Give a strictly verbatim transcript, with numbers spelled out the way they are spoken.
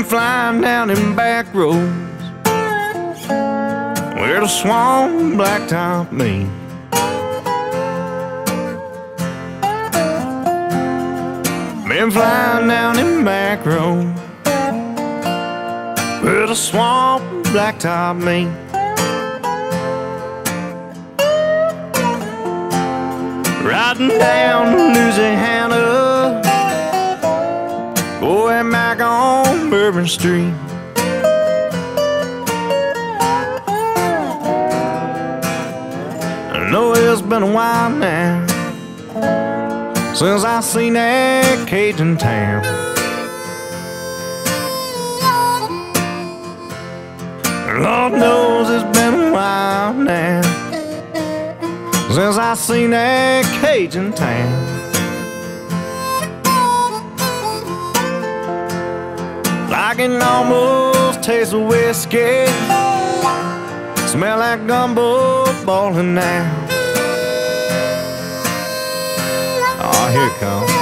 flying down them back roads where the swamp blacktop me. Been flying down them back roads where the swamp blacktop me. Riding down Louisiana, going back on Bourbon Street. I know it's been a while now since I seen that Cajun town. Lord knows it's been a while now since I seen that Cajun town. I can almost taste the whiskey, smell like gumbo boiling now. Oh, here it comes.